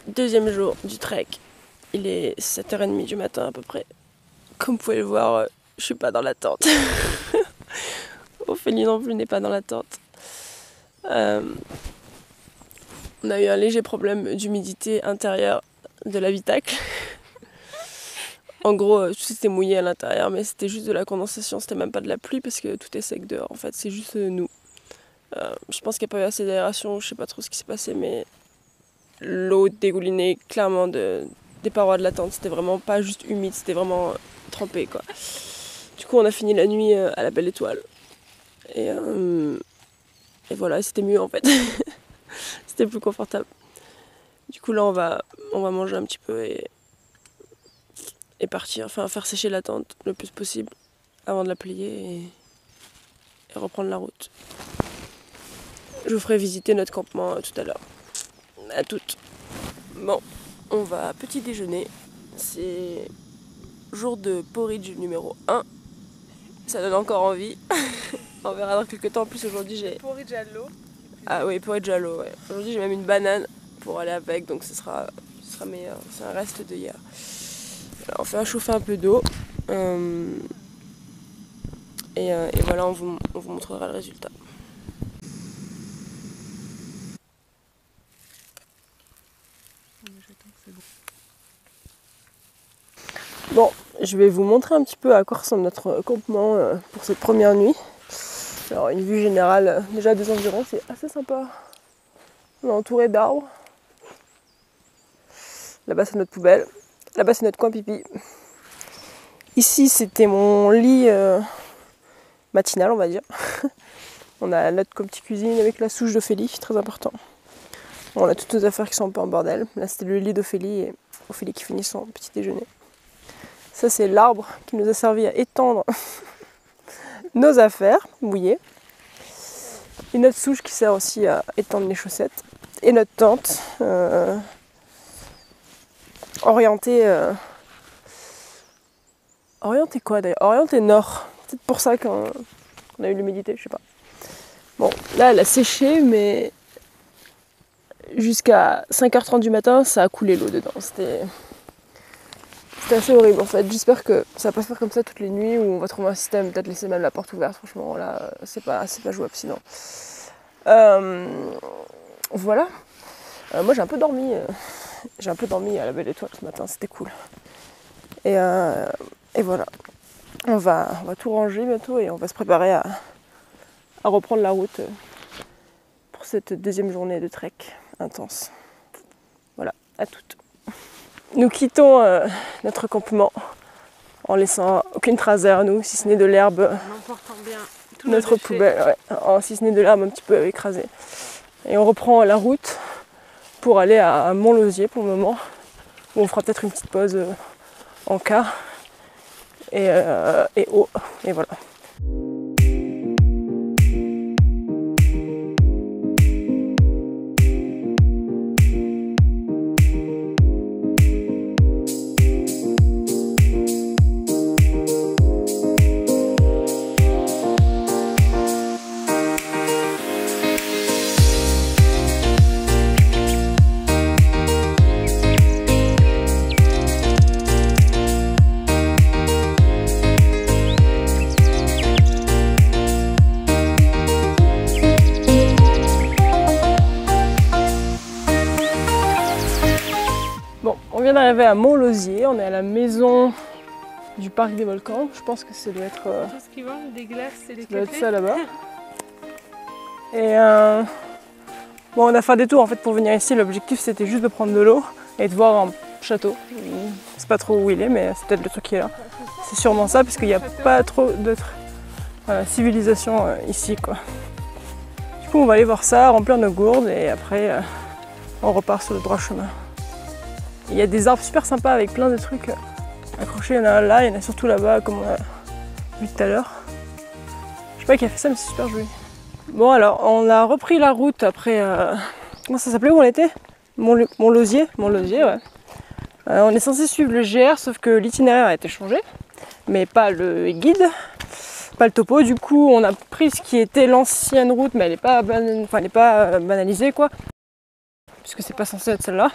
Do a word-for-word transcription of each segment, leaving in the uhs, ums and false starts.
Deuxième jour du trek. Il est sept heures trente du matin à peu près. Comme vous pouvez le voir, je suis pas dans la tente. Ophélie non plus n'est pas dans la tente. Euh, on a eu un léger problème d'humidité intérieure de l'habitacle. En gros, tout s'était mouillé à l'intérieur, mais c'était juste de la condensation, c'était même pas de la pluie parce que tout est sec dehors. En fait, c'est juste nous. Euh, je pense qu'il n'y a pas eu assez d'aération, je sais pas trop ce qui s'est passé, mais l'eau dégoulinait clairement de, des parois de la tente. C'était vraiment pas juste humide, c'était vraiment trempé, quoi. Du coup, on a fini la nuit à la Belle Étoile. Et, euh, et voilà, c'était mieux en fait. C'était plus confortable. Du coup, là, on va, on va manger un petit peu et, et partir, enfin faire sécher la tente le plus possible avant de la plier et, et reprendre la route. Je vous ferai visiter notre campement euh, tout à l'heure. À toutes. Bon, on va petit déjeuner. C'est jour de porridge numéro un. Ça donne encore envie. On verra dans quelques temps. En plus, aujourd'hui, j'ai... Porridge à l'eau. Ah oui, porridge à l'eau, ouais. Aujourd'hui, j'ai même une banane pour aller avec, donc ce sera, ce sera meilleur. C'est un reste de hier. Alors, on fait chauffer un peu d'eau. Euh... Et, euh, et voilà, on vous, on vous montrera le résultat. Bon, je vais vous montrer un petit peu à quoi ressemble notre campement euh, pour cette première nuit. Alors, une vue générale euh, déjà des environs, c'est assez sympa. On est entouré d'arbres. Là-bas, c'est notre poubelle. Là-bas, c'est notre coin pipi. Ici, c'était mon lit euh, matinal, on va dire. On a notre petite cuisine avec la souche d'Ophélie, très important. Bon, on a toutes nos affaires qui sont un peu en bordel. Là, c'était le lit d'Ophélie et Ophélie qui finit son petit déjeuner. Ça, c'est l'arbre qui nous a servi à étendre nos affaires mouillées. Et notre souche qui sert aussi à étendre les chaussettes. Et notre tente euh, orientée... Euh, orientée quoi d'ailleurs? Orientée nord. C'est pour ça qu'on qu'on a eu l'humidité, je sais pas. Bon, là, elle a séché, mais jusqu'à cinq heures trente du matin, ça a coulé l'eau dedans. C'était... C'était assez horrible en fait. J'espère que ça va pas se faire comme ça toutes les nuits où on va trouver un système, peut-être laisser même la porte ouverte. Franchement, là, c'est pas, c'est pas jouable sinon. Euh, voilà. Euh, moi, j'ai un peu dormi. Euh, j'ai un peu dormi à la Belle Étoile ce matin. C'était cool. Et, euh, et voilà. On va, on va tout ranger bientôt et on va se préparer à, à reprendre la route pour cette deuxième journée de trek intense. Voilà. À toutes. Nous quittons euh, notre campement en laissant aucune trace derrière nous, si ce n'est de l'herbe, En emportant bien tout notre poubelle, ouais, en, si ce n'est de l'herbe un petit peu écrasée. Et on reprend la route pour aller à Montlosier pour le moment, où on fera peut-être une petite pause euh, en cas et, euh, et eau, et voilà. On vient d'arriver à Montlosier, on est à la maison du parc des volcans. Je pense que ça doit être, euh, tout ce qui vendent, des glaces et des ça, doit être cafés. ça là-bas. Et euh, bon, on a fait un détour en fait pour venir ici. L'objectif c'était juste de prendre de l'eau et de voir un château. Je sais pas trop où il est, mais c'est peut-être le truc qui est là. C'est sûrement ça, parce qu'il n'y a pas trop d'autres euh, civilisations euh, ici, quoi. Du coup, on va aller voir ça, remplir nos gourdes et après, euh, on repart sur le droit chemin. Il y a des arbres super sympas avec plein de trucs accrochés. Il y en a un là, il y en a surtout là-bas, comme on a vu tout à l'heure. Je sais pas qui a fait ça, mais c'est super joli. Bon, alors, on a repris la route après. Euh... Comment ça s'appelait où on était? Montlosier. Montlosier, ouais. Euh, on est censé suivre le G R, sauf que l'itinéraire a été changé, mais pas le guide, pas le topo. Du coup, on a pris ce qui était l'ancienne route, mais elle n'est pas, ban... enfin, elle est pas banalisée, quoi, puisque c'est pas censé être celle-là.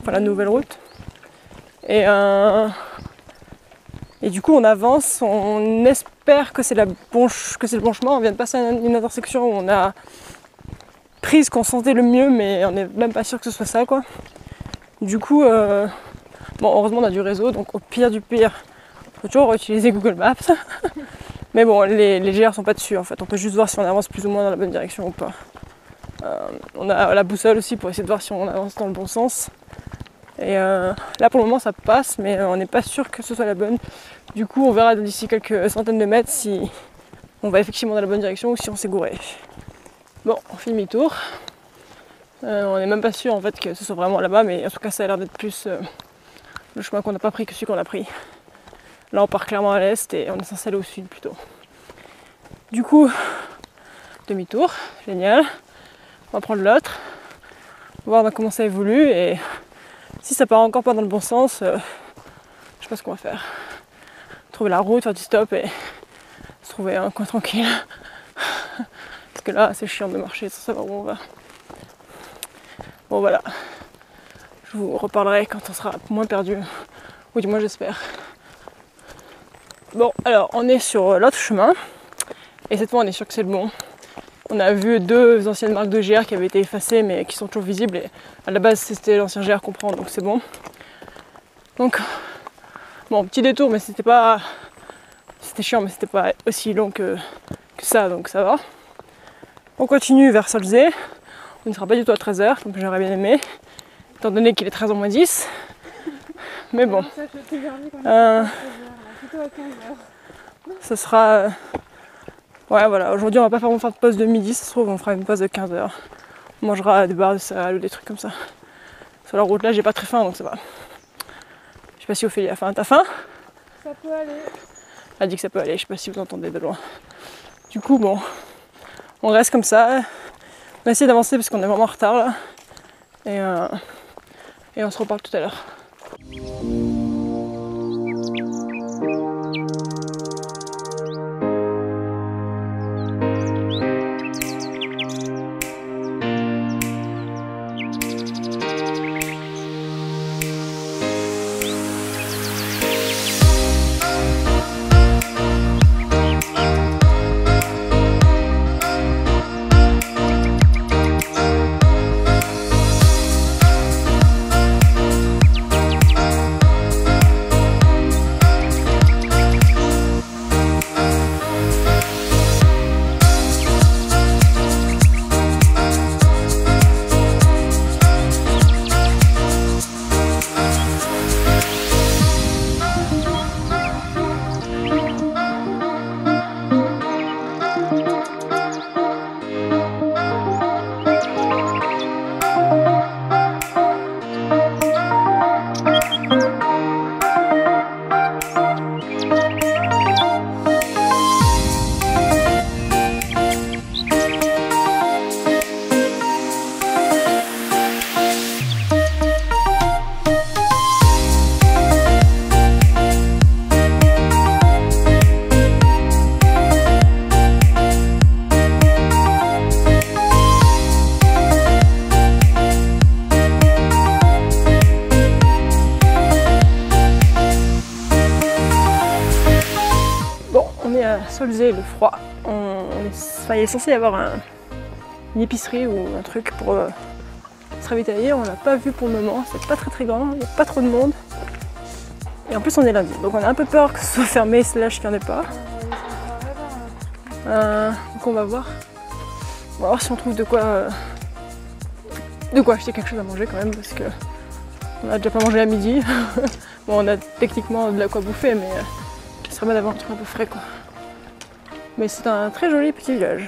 enfin la nouvelle route. Et, euh, et du coup on avance, on espère que c'est bon, le bon chemin. On vient de passer à une intersection où on a pris ce qu'on sentait le mieux, mais on n'est même pas sûr que ce soit ça quoi. Du coup, euh, bon heureusement on a du réseau, donc au pire du pire, on peut toujours utiliser Google Maps. Mais bon, les, les G R sont pas dessus en fait, on peut juste voir si on avance plus ou moins dans la bonne direction ou pas. Euh, on a la boussole aussi pour essayer de voir si on avance dans le bon sens. Et euh, là pour le moment ça passe, mais on n'est pas sûr que ce soit la bonne. Du coup on verra d'ici quelques centaines de mètres si on va effectivement dans la bonne direction ou si on s'est gouré. Bon, on fait demi-tour. Euh, on n'est même pas sûr en fait que ce soit vraiment là-bas, mais en tout cas ça a l'air d'être plus euh, le chemin qu'on n'a pas pris que celui qu'on a pris. Là on part clairement à l'est et on est censé aller au sud plutôt. Du coup, demi-tour, génial. On va prendre l'autre, voir comment ça évolue et si ça part encore pas dans le bon sens, euh, je sais pas ce qu'on va faire. Trouver la route, faire du stop et se trouver un coin tranquille. Parce que là c'est chiant de marcher sans savoir où on va. Bon voilà, je vous reparlerai quand on sera moins perdu, ou du moins j'espère. Bon alors on est sur l'autre chemin et cette fois on est sûr que c'est le bon. On a vu deux anciennes marques de G R qui avaient été effacées mais qui sont toujours visibles et à la base c'était l'ancien G R qu'on prend donc c'est bon. Donc bon petit détour mais c'était pas c'était chiant mais c'était pas aussi long que, que ça donc ça va. On continue vers Solzé, on ne sera pas du tout à treize heures donc j'aurais bien aimé étant donné qu'il est treize heures moins dix. Mais bon. Euh, ce sera euh, ouais voilà, aujourd'hui on va pas faire, faire de pause de midi, ça se trouve on fera une pause de quinze heures. On mangera des barres de céréales ou des trucs comme ça. Sur la route là j'ai pas très faim donc ça va. Je sais pas si Ophélie a faim, t'as faim? Ça peut aller. Elle a dit que ça peut aller, je sais pas si vous entendez de loin. Du coup bon, on reste comme ça. On va essayer d'avancer parce qu'on est vraiment en retard là. Et, euh, et on se reparle tout à l'heure. Solzé, le froid. On, on est, enfin, il est censé y avoir un, une épicerie ou un truc pour euh, se ravitailler. On l'a pas vu pour le moment, c'est pas très très grand, il n'y a pas trop de monde. Et en plus on est lundi, donc on a un peu peur que ce soit fermé, slash qu'il n'y en ait pas. Euh, donc on va voir. On va voir si on trouve de quoi, euh, de quoi acheter quelque chose à manger quand même, parce que on a déjà pas mangé à midi. Bon, on a techniquement de la quoi bouffer, mais euh, ce serait bien d'avoir un truc un peu frais quoi. Mais c'est un très joli petit village.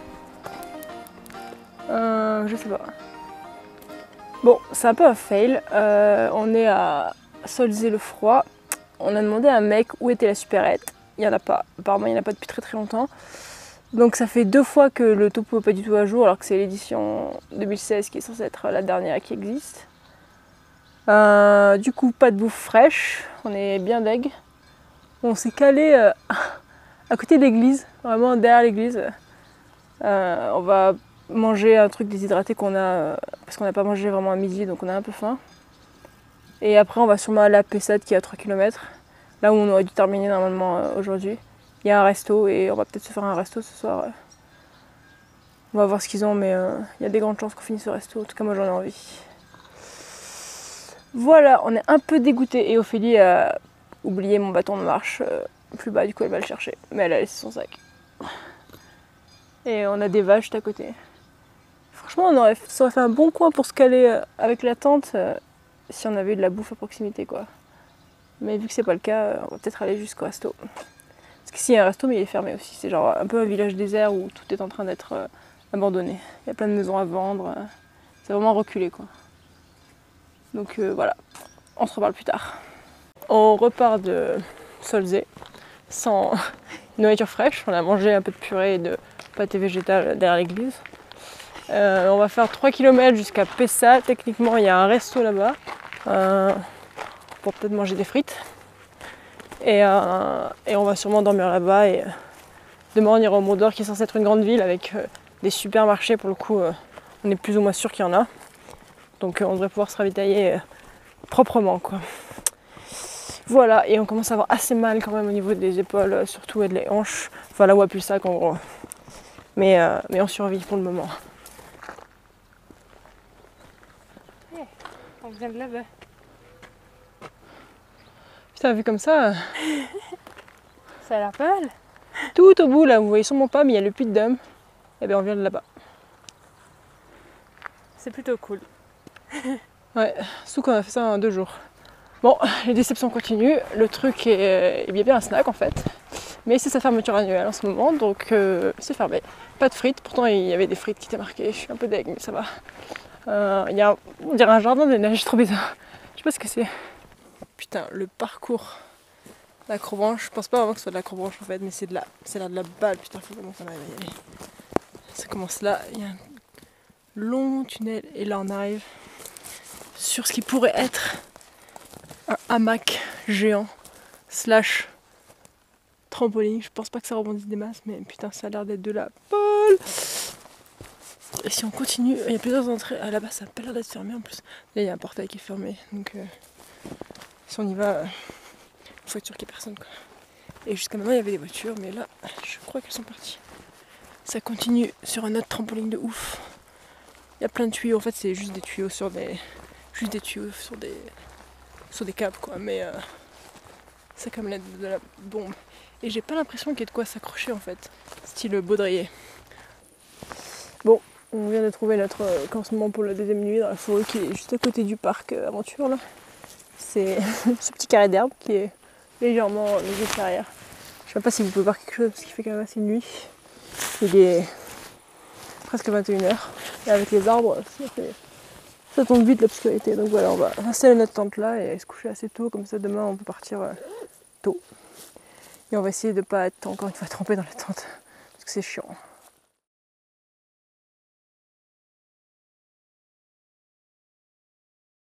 Euh, je sais pas. Bon, c'est un peu un fail. Euh, on est à Solzé-le-Froid. On a demandé à un mec où était la supérette. Il n'y en a pas. Apparemment, il n'y en a pas depuis très très longtemps. Donc ça fait deux fois que le topo n'est pas du tout à jour, alors que c'est l'édition deux mille seize qui est censée être la dernière qui existe. Euh, du coup, pas de bouffe fraîche. On est bien deg. On s'est calé euh, à côté de l'église, vraiment derrière l'église. Euh, on va manger un truc déshydraté qu'on a, euh, parce qu'on n'a pas mangé vraiment à midi, donc on a un peu faim. Et après, on va sûrement aller à P sept qui est à trois kilomètres. Là où on aurait dû terminer normalement euh, aujourd'hui. Il y a un resto et on va peut-être se faire un resto ce soir. Euh. On va voir ce qu'ils ont, mais euh, il y a des grandes chances qu'on finisse ce resto. En tout cas, moi j'en ai envie. Voilà, on est un peu dégoûté. Et Ophélie a oublié mon bâton de marche euh, plus bas, du coup elle va le chercher. Mais elle a laissé son sac. Et on a des vaches juste à côté. Franchement, on aurait, ça aurait fait un bon coin pour se caler euh, avec la tente euh, si on avait eu de la bouffe à proximité, quoi. Mais vu que c'est pas le cas, euh, on va peut-être aller jusqu'au resto. Parce qu'ici il y a un resto, mais il est fermé aussi. C'est genre un peu un village désert où tout est en train d'être euh, abandonné. Il y a plein de maisons à vendre. Euh, c'est vraiment reculé, quoi. Donc euh, voilà, on se reparle plus tard. On repart de Solzé sans nourriture fraîche. On a mangé un peu de purée et de pâté végétal derrière l'église. Euh, on va faire trois kilomètres jusqu'à Pessa. Techniquement, il y a un resto là-bas euh, pour peut-être manger des frites. Et, euh, et on va sûrement dormir là-bas. Et euh, demain, on ira au Mont d'Or, qui est censé être une grande ville avec euh, des supermarchés. Pour le coup, euh, on est plus ou moins sûr qu'il y en a. Donc, euh, on devrait pouvoir se ravitailler euh, proprement, quoi. Voilà, et on commence à avoir assez mal quand même au niveau des épaules, euh, surtout et de les hanches. Enfin, là où appuie le sac, en gros. Mais, euh, mais on survit pour le moment. On vient de là-bas. Putain, vu comme ça, Ça a l'air pas mal. tout au bout là, vous voyez sûrement pas, mais il y a le puits de Dôme. Et bien on vient de là-bas. C'est plutôt cool. Ouais, surtout qu'on a fait ça en deux jours. Bon, les déceptions continuent. Le truc est, est bien, bien un snack en fait. Mais c'est sa fermeture annuelle en ce moment, donc euh, c'est fermé. Pas de frites, pourtant il y avait des frites qui étaient marquées. Je suis un peu deg, mais ça va. Euh, il y a, on dirait un jardin de neige, trop bizarre. Je sais pas ce que c'est. Putain, le parcours d'acrobranche, je pense pas vraiment que ce soit de l'acrobranche en fait, mais c'est de la, c'est là de la balle. Putain, faut vraiment qu'on arrive à y aller. Ça commence là, il y a un long tunnel et là on arrive sur ce qui pourrait être un hamac géant slash trampoline. Je pense pas que ça rebondisse des masses, mais putain, ça a l'air d'être de la balle. Et si on continue, il y a plusieurs entrées. Ah, là-bas, ça a pas l'air d'être fermé en plus. Là, il y a un portail qui est fermé, donc euh, si on y va, il faut être sûr qu'il n'y ait personne, quoi. Et jusqu'à maintenant, il y avait des voitures, mais là, je crois qu'elles sont parties. Ça continue sur un autre trampoline de ouf. Il y a plein de tuyaux. En fait, c'est juste des tuyaux sur des, juste des tuyaux sur des, sur des câbles, quoi. Mais euh, c'est comme la, de la bombe. Et j'ai pas l'impression qu'il y ait de quoi s'accrocher, en fait, style baudrier. Bon, on vient de trouver notre campement pour la deuxième nuit dans la forêt qui est juste à côté du parc euh, Aventure, là. C'est ce petit carré d'herbe qui est légèrement léger derrière. Je sais pas si vous pouvez voir quelque chose parce qu'il fait quand même assez nuit. Il est presque vingt et une heures. Et avec les arbres, ça, fait... ça tombe vite l'obscurité. Donc voilà, on va installer notre tente là et se coucher assez tôt. Comme ça, demain, on peut partir euh, tôt. Et on va essayer de pas être encore une fois trempé dans la tente. Parce que c'est chiant.